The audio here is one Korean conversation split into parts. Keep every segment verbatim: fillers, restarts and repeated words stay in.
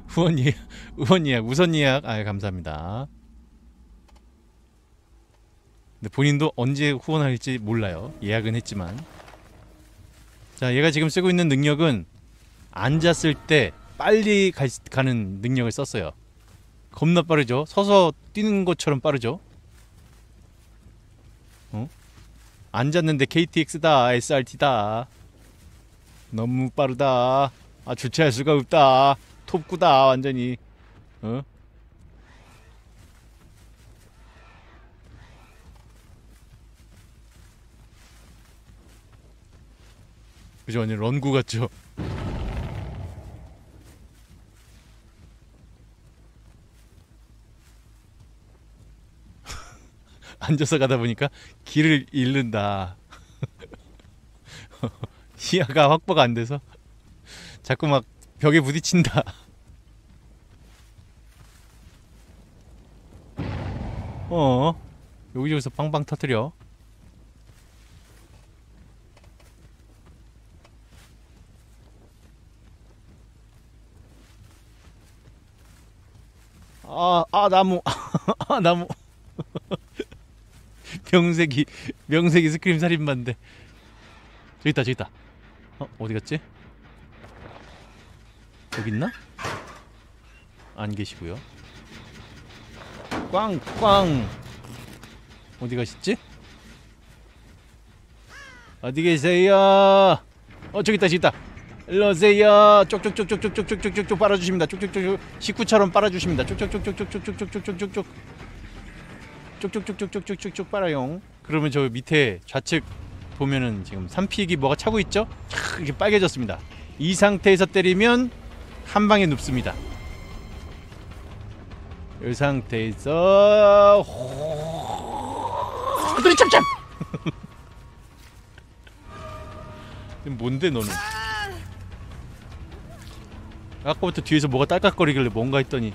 후원 예약, 후원 예약, 우선 예약. 아, 감사합니다. 근데 본인도 언제 후원할지 몰라요. 예약은 했지만. 자, 얘가 지금 쓰고 있는 능력은 앉았을 때 빨리 가, 가는 능력을 썼어요. 겁나 빠르죠? 서서 뛰는 것처럼 빠르죠? 어? 앉았는데 케이티엑스다, 에스알티다. 너무 빠르다. 아, 주체할 수가 없다. 톱구다, 완전히. 어? 그죠? 완전 런구 같죠? 앉아서 가다 보니까 길을 잃는다. 시야가 확보가 안 돼서 자꾸 막 벽에 부딪힌다. 어, 여기저기서 빵빵 터뜨려. 아, 아, 나무. 아, 나무. 명색이, 명색이 스크림 살인마인데. 저기 있다, 저기 있다. 어, 어디 갔지? 여기 있나? 안 계시고요. 꽝, 꽝. 어디 가셨지? 어디 계세요? 어, 저기 있다, 저기 있다. 일로 오세요. 쪽쪽쪽쪽쪽쪽쪽쪽쪽쪽 빨아주십니다. 쪽쪽쪽 식구처럼 빨아주십니다. 쪽쪽쪽쪽쪽쪽쪽쪽쪽쪽쪽쪽 쪽쪽쪽쪽쪽쪽쪽쪽 빨아용. 그러면 저 밑에 좌측 보면은 지금 삼픽이 뭐가 차고 있죠? 이렇게 빨개졌습니다. 이 상태에서 때리면 한 방에 눕습니다. 이 상태에서 호들이 참참. 뭔데 너는? 아까부터 뒤에서 뭐가 딸깍거리길래 뭔가 했더니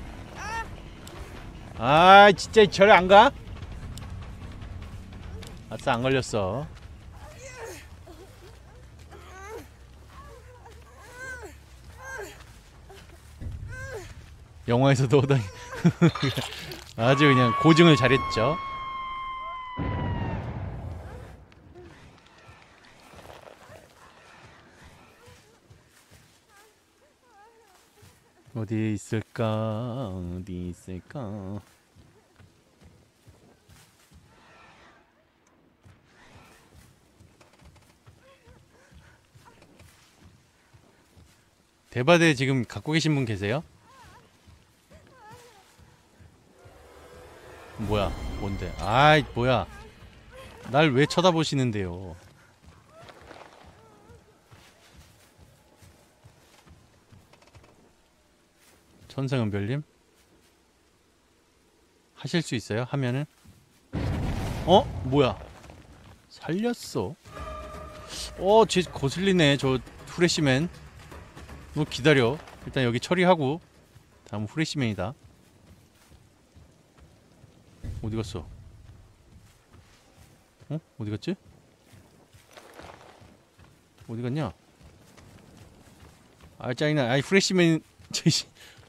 아 진짜 절에 안 가? 아싸 안 걸렸어. 영화에서도 오다니 아주 그냥 고증을 잘했죠. 어디 있을까? 어디 있을까? 대바대 지금 갖고 계신 분 계세요? 뭐야? 뭔데? 아이 뭐야? 날 왜 쳐다보시는데요? 천생은별님? 하실 수 있어요? 하면은? 어? 뭐야? 살렸어? 어, 쟤 거슬리네 저 후레쉬맨. 너 기다려. 일단 여기 처리하고 다음 후레쉬맨이다. 어디 갔어? 어? 어디 갔지? 어디 갔냐? 아 짜증나. 아이 후레쉬맨 저씨.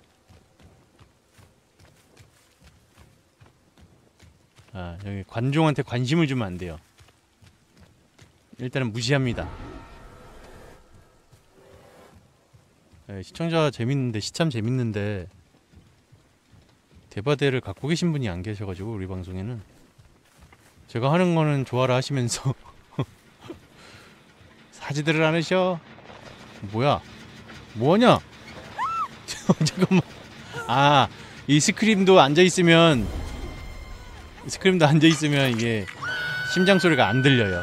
아 여기 관종한테 관심을 주면 안 돼요. 일단은 무시합니다. 네, 시청자 재밌는데 시참 재밌는데 대바대를 갖고 계신 분이 안 계셔가지고 우리 방송에는 제가 하는 거는 좋아라 하시면서 사지들을 안 하셔. 뭐야? 뭐하냐? 잠깐만. 아, 이 스크림도 앉아 있으면 스크림도 앉아 있으면 이게 심장 소리가 안 들려요.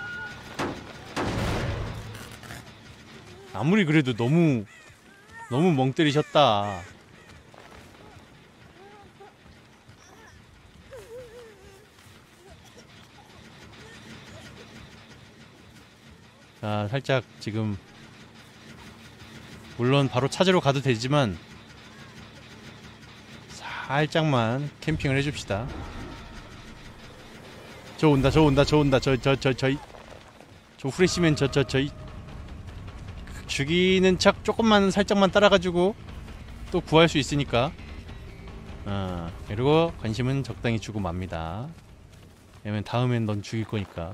아무리 그래도 너무 너무 멍 때리셨다. 자, 살짝 지금 물론 바로 찾으러 가도 되지만 살짝만 캠핑을 해줍시다. 저 온다, 저 온다, 저 온다, 저 저 저 저이 저 후레쉬맨 저저 저이 죽이는 척 조금만 살짝만 따라가지고 또 구할 수 있으니까. 어, 그리고 관심은 적당히 주고 맙니다. 왜냐면 다음엔 넌 죽일 거니까.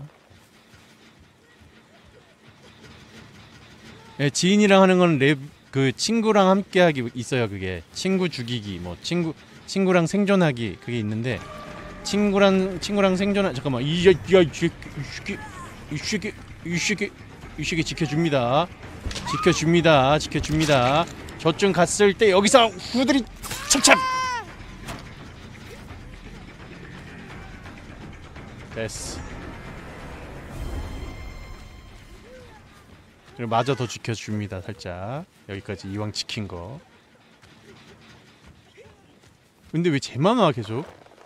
네, 지인이랑 하는 건 랩, 그 친구랑 함께하기 있어요. 그게 친구 죽이기, 뭐 친구 친구랑 생존하기 그게 있는데 친구랑 친구랑 생존하 잠깐만 이야 이야 이 새끼 이 새끼 이 새끼 이 새끼 지켜줍니다. 지켜줍니다. 지켜줍니다. 저쯤 갔을 때 여기서 후들이 찹찹. 됐어. 그리고 마저 더 지켜줍니다. 살짝 여기까지 이왕 지킨 거. 근데 왜 쟤만 와 계속?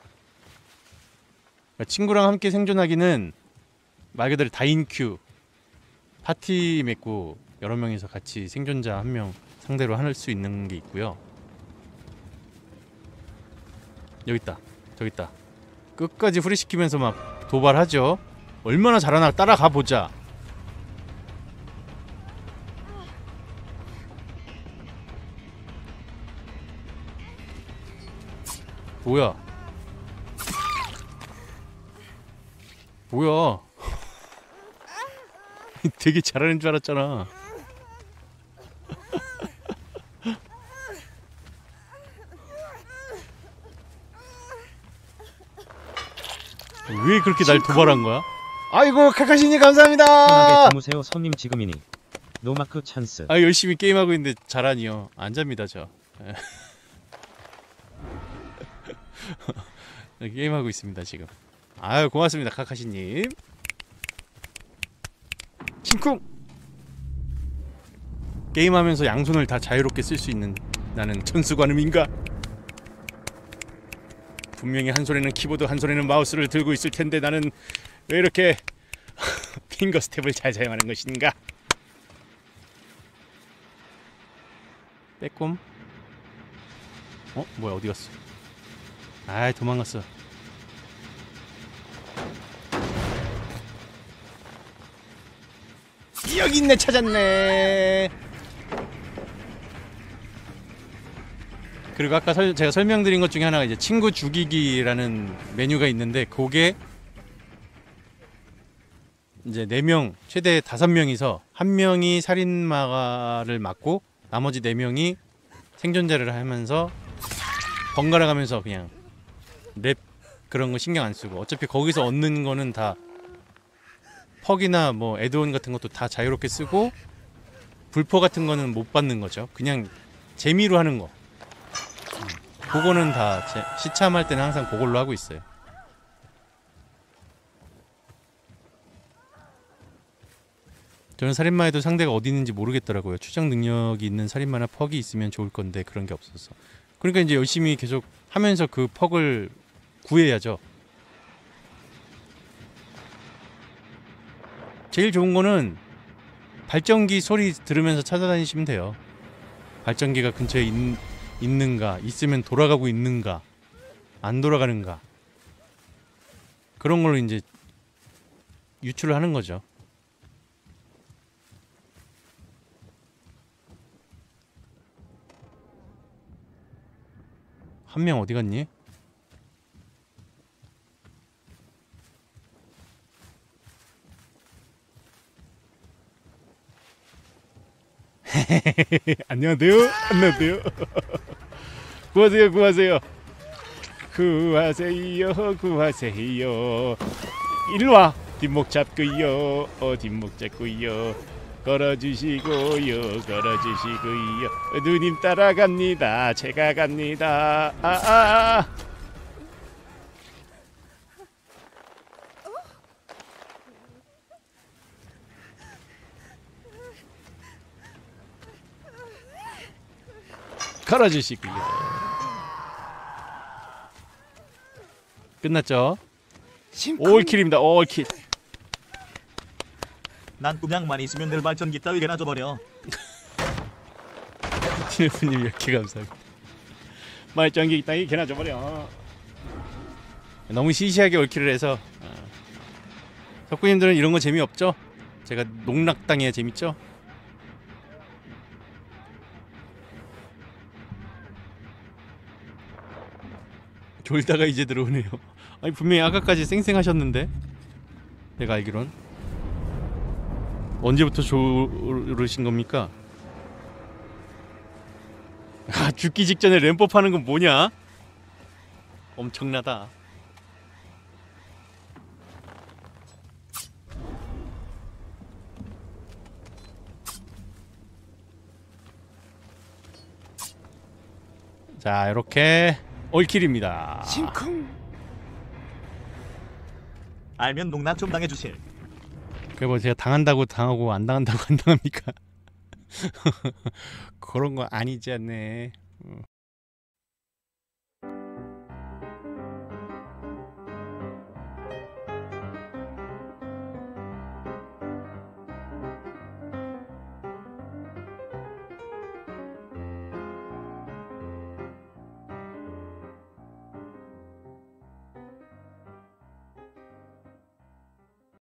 그러니까 친구랑 함께 생존하기는 말 그대로 다인큐 파티 맺고 여러 명이서 같이 생존자 한 명 상대로 할 수 있는 게 있고요. 여기 있다. 저기 있다. 끝까지 후리시키면서 막 도발하죠. 얼마나 잘하나 따라가 보자. 뭐야? 뭐야? 되게 잘하는 줄 알았잖아. 왜 그렇게 날 도발한 거야? 아이고 카카시님 감사합니다. 편하게 주무세요 손님 지금이니. 노마크 찬스. 아 열심히 게임하고 있는데 잘하니요. 안 잡니다 저. 게임하고 있습니다 지금. 아유 고맙습니다 카카시님. 킹쿵. 게임하면서 양손을 다 자유롭게 쓸 수 있는 나는 천수관음인가? 분명히 한 손에는 키보드 한 손에는 마우스를 들고 있을 텐데 나는 왜 이렇게 핑거 스텝을 잘 사용하는 것인가? 빼꼼. 어? 뭐야 어디 갔어? 아이 도망갔어. 여기 있네. 찾았네. 그리고 아까 설, 제가 설명드린 것 중에 하나가 이제 친구 죽이기라는 메뉴가 있는데 그게 이제 네 명 최대 다섯 명이서 한 명이 살인마를 맡고 나머지 네 명이 생존자를 하면서 번갈아 가면서 그냥 랩 그런 거 신경 안 쓰고 어차피 거기서 얻는 거는 다 퍽이나 뭐 애드온 같은 것도 다 자유롭게 쓰고 불포 같은 거는 못 받는 거죠. 그냥 재미로 하는 거. 음, 그거는 다 제, 시참할 때는 항상 그걸로 하고 있어요. 저는 살인마에도 상대가 어디 있는지 모르겠더라고요. 추적 능력이 있는 살인마나 퍽이 있으면 좋을 건데 그런 게 없어서. 그러니까 이제 열심히 계속 하면서 그 퍽을 구해야죠. 제일 좋은 거는 발전기 소리 들으면서 찾아다니시면 돼요. 발전기가 근처에 있, 있는가, 있으면 돌아가고 있는가, 안 돌아가는가 그런 걸로 이제 유출을 하는 거죠. 한 명 어디 갔니? 안녕하세요. 안녕하세요. 구하세요. 구하세요. 구하세요. 구하세요. 일로와. 뒷목 잡고요. 어 뒷목 잡고요. 걸어주시고요. 걸어주시고요. 누님 따라갑니다. 제가 갑니다. 아아 아. 걸어주시고요. 끝났죠? 올킬입니다. 올킬. 난 그냥만 있으면 늘 발전기 따위게나 줘버려. 티네프님 이렇게 감사합니다. 발전기 따위 개나 줘버려. 너무 시시하게 올킬을 해서 어. 석구님들은 이런 거 재미없죠? 제가 농락당해야 재밌죠? 졸다가 이제 들어오네요. 아니 분명히 아까까지 쌩쌩하셨는데 내가 알기론 언제부터 졸으신 겁니까? 아 죽기 직전에 램법 하는 건 뭐냐? 엄청나다. 자 이렇게 올킬입니다. 심쿵. 알면 농락 좀 당해주실. 그게 뭐 제가 당한다고 당하고 안 당한다고 안 당합니까? 그런 거 아니지 않네. 어.